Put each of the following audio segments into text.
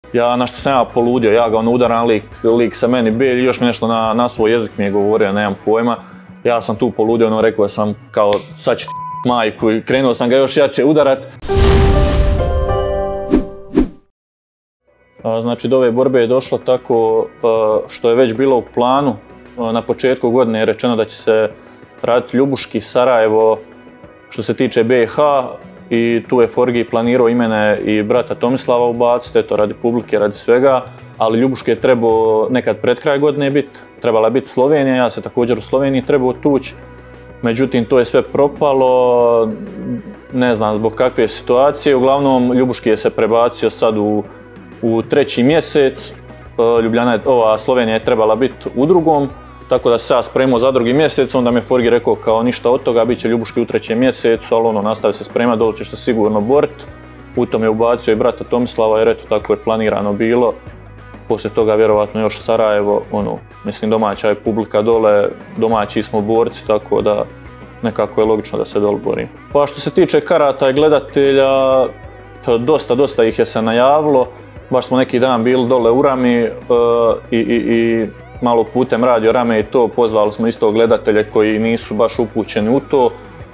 na što sam ja poludio, ja ga udaram, lik sa meni belji, još mi nešto na svoj jezik mi je govorio, nemam pojma. Ja sam tu poludio, rekao sam kao sad ću ti majku i krenuo sam ga još jače udarat. Znači do ove borbe je došlo tako što je već bilo u planu. Na početku godine je rečeno da će se raditi Ljubuški, Sarajevo, što se tiče BiH, i tu je Forgi planirao i mene i brata Tomislava ubaciti, eto radi publike, radi svega, ali Ljubuški je trebao nekad pred kraj godine biti, trebala je biti Slovenija, ja se također u Sloveniji trebao tući, međutim to je sve propalo, ne znam zbog kakve situacije, uglavnom Ljubuški je se prebacio sad u treći mjesec, Slovenija je trebala biti u drugom, tako da se ja spremao za drugi mjesec, onda mi je Forgi rekao kao ništa od toga, bit će Ljubuški u trećem mjesecu, ali nastavi se spremati, dole ćeš se sigurno borit. U tom je ubacio i brata Tomislava jer eto tako je planirano bilo. Poslije toga vjerovatno još Sarajevo, mislim domaća je publika dole, domaći smo borci, tako da nekako je logično da se dole borim. Pa što se tiče karata i gledatelja, dosta ih je se najavilo. Baš smo neki dan bili dole u Rami i malo putem Radio Rame i to, pozvali smo isto gledatelje koji nisu baš upućeni u to.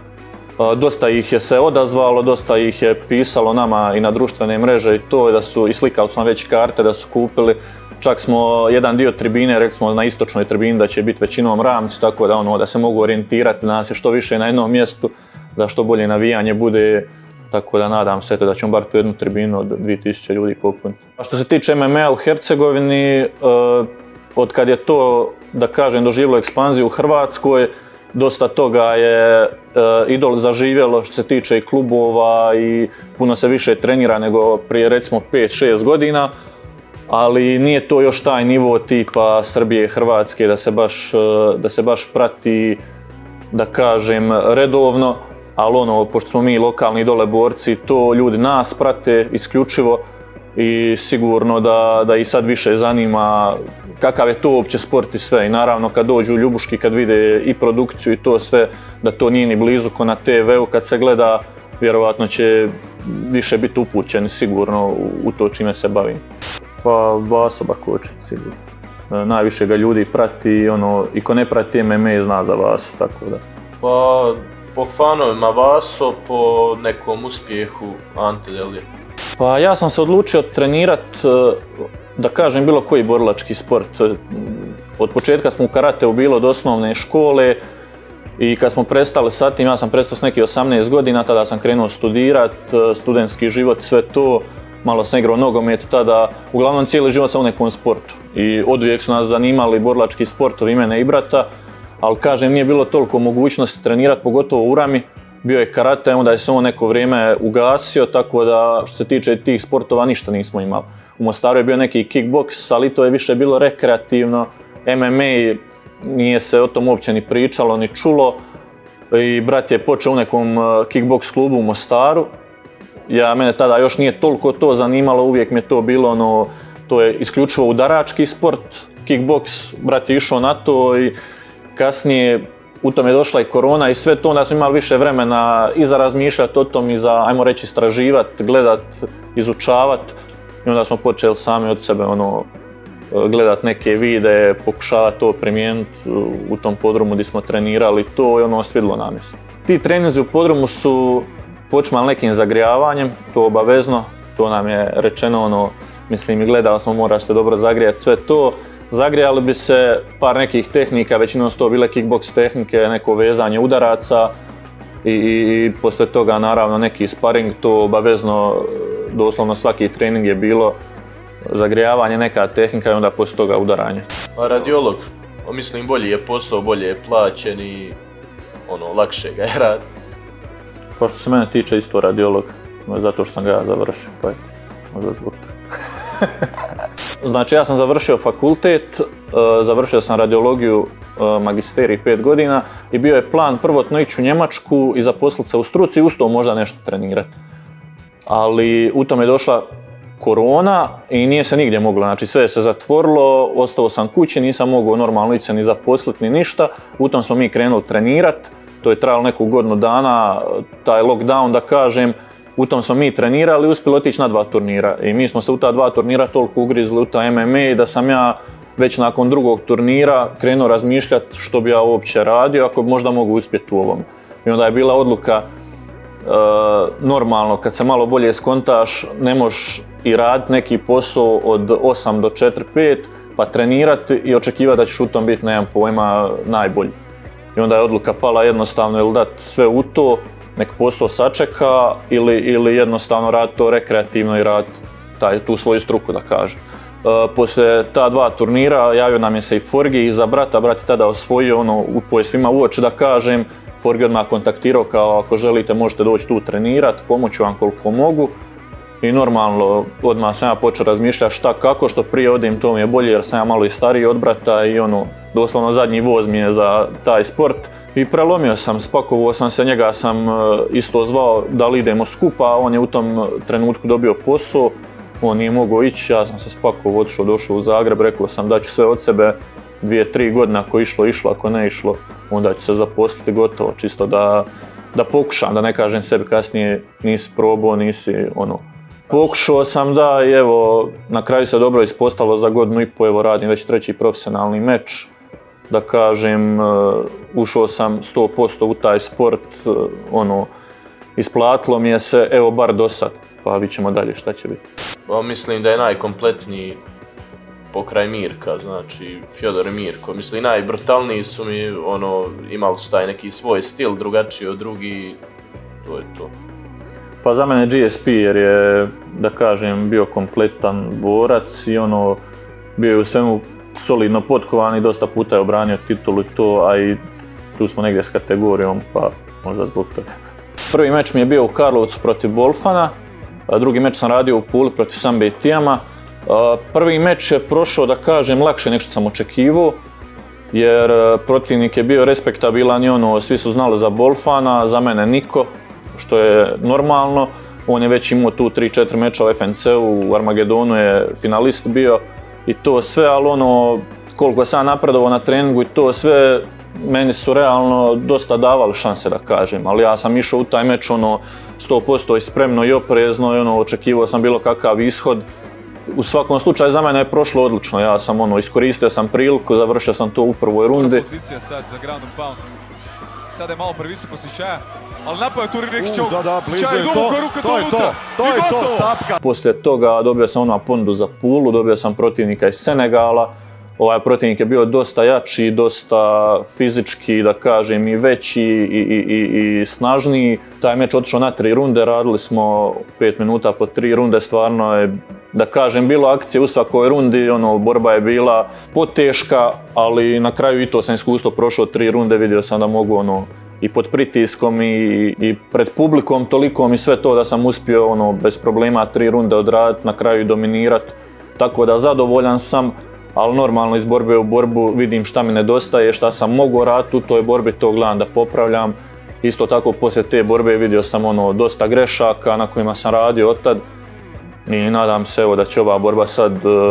Dosta ih je se odazvalo, dosta ih je pisalo nama i na društvene mreže i to, i slikali smo već karte da su kupili. Čak smo jedan dio tribine, rekli smo na istočnoj tribini da će biti većinom Ramci, tako da se mogu orijentirati, da nas je što više na jednom mjestu, da što bolje navijanje bude. Tako da nadam se da ćemo bar tu jednu tribinu od 2000 ljudi popuniti. A što se tiče MMA u Hercegovini, od kad je to, da kažem, doživjelo ekspanziju u Hrvatskoj, dosta toga je Idol zaživjelo što se tiče i klubova i puno se više trenira nego prije recimo 5-6 godina, ali nije to još taj nivo tipa Srbije, Hrvatske da se baš prati, da kažem, redovno, ali pošto smo mi lokalni dole borci, to ljudi nas prate isključivo i sigurno da ih sad više zanima kakav je to uopće sport i sve. I naravno kad dođu u Ljubuški, kad vide i produkciju i to sve, da to nije ni blizu ko na TV-u, kad se gleda, vjerovatno će više biti upućeni sigurno u to čime se bavim. Pa Vaso Bakočić sigurno. Najviše ga ljudi prati i ko ne prati MMA zna za Vaso, tako da. Pa po fanovima Vaso, po nekom uspjehu Ante Delija. Pa ja sam se odlučio trenirat, da kažem, bilo koji borilački sport. Od početka smo u karateu bilo od osnovne škole i kad smo prestali sa tim, ja sam prestao s nekih 18 godina, tada sam krenuo studirat, studentski život, sve to. Malo sam igrao nogomet tada, uglavnom cijeli život sam u nekom sportu. I oduvijek su nas zanimali borilački sportovi, mene i brata, ali kažem, nije bilo toliko mogućnosti trenirati, pogotovo u Rami. Bio je karate, onda je se on neko vrijeme ugasio, tako da što se tiče tih sportova ništa nismo imali. U Mostaru je bio neki kickboks, ali to je više bilo rekreativno. MMA nije se o tom uopće ni pričalo, ni čulo. I brat je počeo u nekom kickboks klubu u Mostaru. Mene tada još nije toliko to zanimalo, uvijek mi je to bilo to je isključivo udarački sport, kickboks, brat je išao na to i kasnije u tom je došla i korona i sve to, onda smo imali više vremena i za razmišljati o tom i za, ajmo reći, istraživati, gledati, izučavati. I onda smo počeli sami od sebe gledati neke videe, pokušavati to primijeniti u tom podrumu gdje smo trenirali to i svidilo nam je se. Ti treninzi u podrumu su počinjali nekim zagrijavanjem, to obavezno, to nam je rečeno, mislim i gledali smo, moraš se dobro zagrijati, sve to. Zagrijali bi se par nekih tehnika, većinom su to bile kickboks tehnike, neko vezanje udaraca i poslije toga naravno neki sparing, to obavezno, doslovno svaki trening je bilo zagrijavanje, neka tehnika i onda poslije toga udaranje. Radiolog, mislim bolji je posao, bolje je plaćen i lakše ga je raditi. Pa što se mene tiče isto radiolog, zato što sam ga ja završio, pa je možda zbog toga. Znači ja sam završio fakultet, završio sam radiologiju, magisterij 5 godina i bio je plan prvotno ići u Njemačku i zaposliti se u struci i uz to možda nešto trenirati. Ali u tom je došla korona i nije se nigdje moglo, znači sve se zatvorilo, ostao sam kući, nisam mogao normalno ići se ni zaposliti ni ništa. U tom smo mi krenuli trenirati, to je trajalo neku godinu dana, taj lockdown da kažem, u tom smo mi trenirali i uspjeli otići na 2 turnira. I mi smo se u ta 2 turnira toliko ugrizli u ta MMA da sam ja već nakon drugog turnira krenuo razmišljati što bi ja uopće radio ako možda mogu uspjeti u ovom. I onda je bila odluka normalno kad se malo bolje skontaš ne možeš i raditi neki posao od 8 do 4-5 pa trenirati i očekivati da ćeš u tom biti, nemam pojma, najbolji. I onda je odluka pala jednostavno ili dati sve u to, nek posao sačeka ili jednostavno raditi to rekreativno i raditi tu svoju struku da kažem. Poslije ta 2 turnira javio nam je se i Forgi iza brata, brat je tada osvojio je svima u oči da kažem. Forgi odmah kontaktirao kao ako želite možete doći tu trenirati, pomoću vam koliko mogu. I normalno odmah sam ja počeo razmišljati šta kako, što prije odim to mi je bolje jer sam ja malo i stariji od brata i doslovno zadnji voz mi je za taj sport. I prelomio sam, spakovao sam se, njega sam isto zvao da li idemo skupa, on je u tom trenutku dobio posao, on nije mogao ići, ja sam se spakovao, otišao, došao u Zagreb, rekao sam da ću sve od sebe 2-3 godine, ako išlo, ako ne išlo, onda ću se zaposliti gotovo, čisto da pokušam, da ne kažem sebi kasnije nisi probao, nisi Pokušao sam da i evo, na kraju se dobro ispostavilo za 1,5 godinu, evo radim već 3. profesionalni meč. Da kažem, ušao sam 100% u taj sport, isplatilo mi je se, evo bar do sad, pa vidit ćemo dalje šta će biti. Mislim da je najkompletniji pokraj Mirka, znači Fjodor i Mirko. Mislim, najbrutalniji su mi, imali su taj neki svoj stil, drugačiji od drugi, to je to. Pa za mene GSP jer je, da kažem, bio kompletan borac i bio je u svemu solidno potkovan i dosta puta je obranio titulu i to, a i tu smo negdje s kategorijom, pa možda zbog toga. Prvi meč mi je bio u Karlovcu protiv Bolfana, drugi meč sam radio u Puli protiv Sambe i Tijama. Prvi meč je prošao, da kažem, lakše nego što sam očekivao, jer protivnik je bio respektabilan i svi su znali za Bolfana, za mene niko, što je normalno. On je već imao tu 3-4 meča u FNC-u, u Armagedonu je finalist bio i to sve, ali koliko sam napredovao na treningu i to sve, meni su realno dosta davali šanse da kažem, ali ja sam išao u taj meč 100% i spremno i oprezno i očekivao sam bilo kakav ishod. U svakom slučaju za mene je prošlo odlično, ja sam iskoristio sam priliku, završio sam to u prvoj rundi. Pozicija sad za ground and pound. Sada je malo previsoko Sičaja, ali napao tu neki čovjek. Sičaj duboko ruka do unutra. To je to, tapka. Poslije toga dobio sam ponudu za Pulu, dobio sam protivnika iz Senegala. Ovaj protivnik je bio dosta jači, dosta fizički, da kažem, i veći i snažniji. Taj meč otišao na 3 runde, radili smo 5 minuta po 3 runde, stvarno je, da kažem, bilo akcije u svakoj rundi, borba je bila poteška, ali na kraju i to sam iskustvo prošao 3 runde, vidio sam da mogu i pod pritiskom i pred publikom tolikom i sve to da sam uspio bez problema 3 runde odraditi, na kraju i dominirati, tako da zadovoljan sam. Ali normalno iz borbe u borbu vidim šta mi nedostaje, šta sam mogao raditi u toj borbi, to gledam da popravljam. Isto tako poslije te borbe vidio sam dosta grešaka na kojima sam radio otad i nadam se da će ova borba sad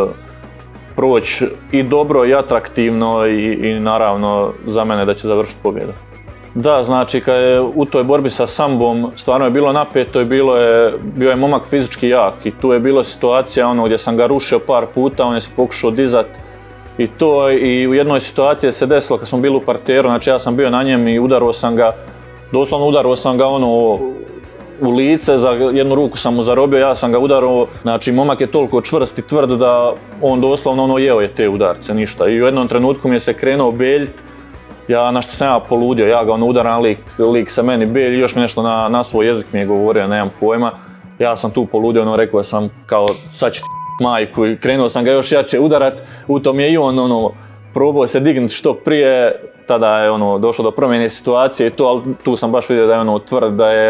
proći i dobro i atraktivno i naravno za mene da će završiti pobjedu. Da, znači kad je u toj borbi sa Sambom stvarno je bilo napeto i bio je momak fizički jak i tu je bila situacija gdje sam ga rušio par puta, on je se pokušao dizat i to i u jednoj situaciji se desilo kad smo bili u parteru, znači ja sam bio na njem i udarao sam ga, doslovno udarao sam ga u lice, za jednu ruku sam mu zarobio, ja sam ga udarao, znači momak je toliko čvrst i tvrd da on doslovno jeo je te udarce, ništa i u jednom trenutku mi je se krenuo beljt. Na što sam ja poludio, ja ga udaram, lik sa meni belji, još mi nešto na svoj jezik mi je govorio, nemam pojma. Ja sam tu poludio, rekao sam kao sad ću ti majku i krenuo sam ga još jače udarat. U tom je i on probao se dignuti što prije, tada je došlo do promjene situacije i to, ali tu sam baš vidio da je tvrd,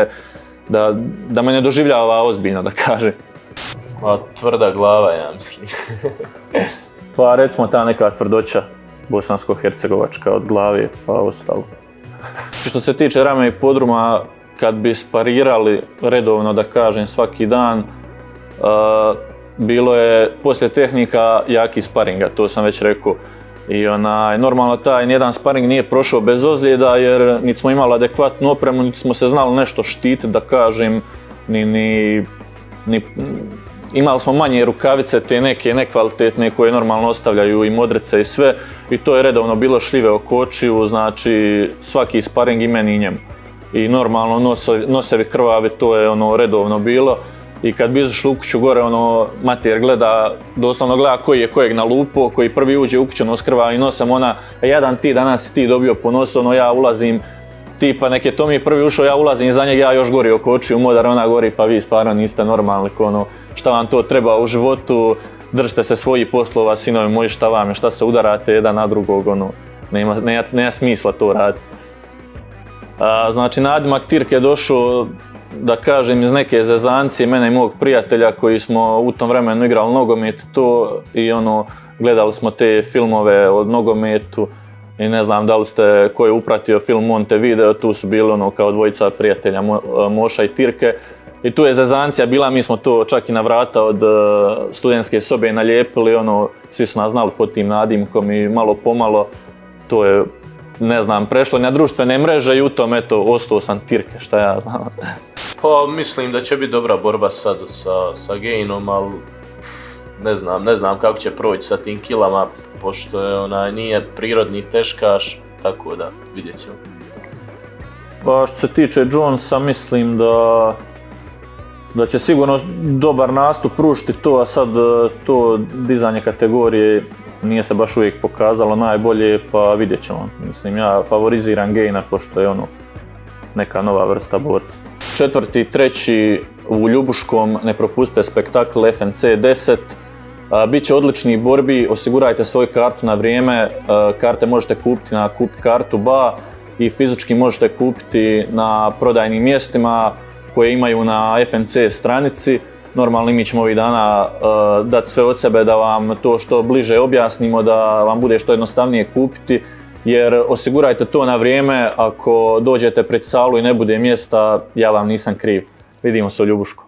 da me ne doživljava ozbiljno, da kaže. Tvrda glava, ja mislim. Pa recimo ta neka tvrdoća bosansko-hercegovačka od glave pa ostalo. Što se tiče rame i podruma, kad bi sparirali redovno, da kažem, svaki dan, bilo je poslije tehnika jaki sparinga, to sam već rekao. I normalno taj nijedan sparing nije prošao bez ozljeda jer niti smo imali adekvatnu opremu, niti smo se znali nešto štititi, da kažem, imali smo manje rukavice, te neke nekvalitetne koje normalno ostavljaju i modrice i sve, i to je redovno bilo šljive oko očiju, znači svaki sparing i meni i njemu. I normalno nosevi krvavi, to je redovno bilo. I kad bi izašli u kuću gore, Mater gleda, doslovno gleda koji je kojeg nalupo, koji prvi uđe u kuću nos krvavi nosem, jadan ti, danas si ti dobio po nosu, ja ulazim, tipa nek je Tomi prvi ušao, ja ulazim za njega, ja još gori oko očiju, modar, ona gori, pa vi stvarno niste normalni, šta vam to treba u životu, držite se svojih poslova, sinovi moji, šta vam je, šta se udarate jedan na drugog, nema smisla to raditi. Znači, nadimak Tirke je došao, da kažem, iz neke zezancije mene i mog prijatelja koji smo u tom vremenu igrali nogomet to i gledali smo te filmove o nogometu i ne znam da li ste ko je upratio film Montevideo, tu su bili kao dvojica prijatelja Moša i Tirke i tu je zezancija bila, mi smo to čak i na vrata od studentske sobe nalijepili, svi su nas znali pod tim nadimkom i malo pomalo to je, ne znam, prešlo na društvene mreže i u tom, eto, ostao sam Tirke, šta ja znam. Pa mislim da će biti dobra borba sad sa Gainom, ali ne znam kako će proći sa tim kilama, pošto je nije prirodni teškaš, tako da vidjet ćemo. Pa što se tiče Jonesa, mislim da će sigurno dobar nastup pružiti to, a sad to dizanje kategorije nije se baš uvijek pokazalo najbolje, pa vidjet ćemo. Mislim, ja favoriziram Gaina, pošto je neka nova vrsta borca. 4. 3. u Ljubuškom, ne propustite spektakl FNC 10. Biće odličnih borbi, osigurajte svoju kartu na vrijeme, karte možete kupiti na Kupi kartu BA i fizički možete kupiti na prodajnim mjestima koje imaju na FNC stranici. Normalno mi ćemo ovih dana dati sve od sebe da vam to što bliže objasnimo, da vam bude što jednostavnije kupiti, jer osigurajte to na vrijeme, ako dođete pred salu i ne bude mjesta, ja vam nisam kriv. Vidimo se u Ljubušku.